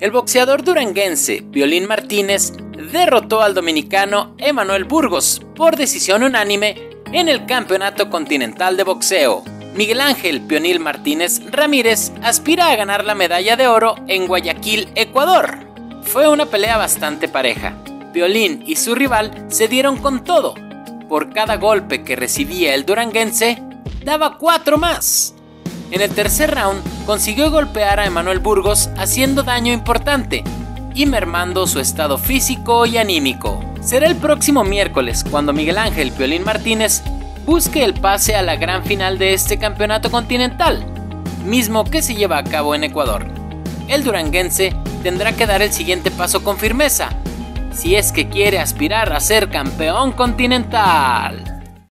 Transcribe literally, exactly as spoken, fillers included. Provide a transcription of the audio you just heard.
El boxeador duranguense Piolín Martínez derrotó al dominicano Emanuel Burgos por decisión unánime en el Campeonato Continental de Boxeo. Miguel Ángel Piolín Martínez Ramírez aspira a ganar la medalla de oro en Guayaquil, Ecuador. Fue una pelea bastante pareja. Piolín y su rival se dieron con todo. Por cada golpe que recibía el duranguense, daba cuatro más. En el tercer round consiguió golpear a Emanuel Burgos haciendo daño importante y mermando su estado físico y anímico. Será el próximo miércoles cuando Miguel Ángel Piolín Martínez busque el pase a la gran final de este campeonato continental, mismo que se lleva a cabo en Ecuador. El duranguense tendrá que dar el siguiente paso con firmeza, si es que quiere aspirar a ser campeón continental.